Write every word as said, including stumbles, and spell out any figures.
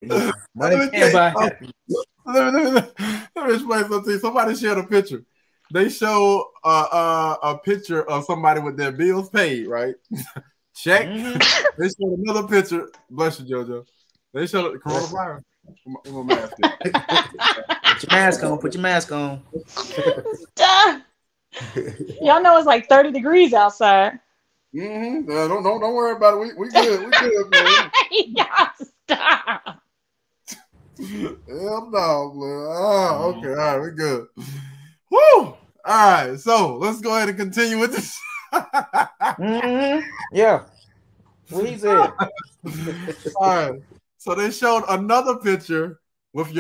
Yeah. Money Let me can't buy tell you happiness. Let me, let, me, let me explain something to you. Somebody shared a picture. They show uh, uh, a picture of somebody with their bills paid, right? Check. Mm-hmm. They showed another picture. Bless you, JoJo. They showed coronavirus. Put my mask in. Put your mask on. Put your mask on. Y'all know it's like thirty degrees outside. Mm-hmm. Uh, don't, don't don't worry about it. We we good. We good, man. Y'all stop. Hell no, man. Oh, okay. All right, we good. Woo! All right, so let's go ahead and continue with this. Mm-hmm. Yeah. What he said. All right. So they showed another picture with your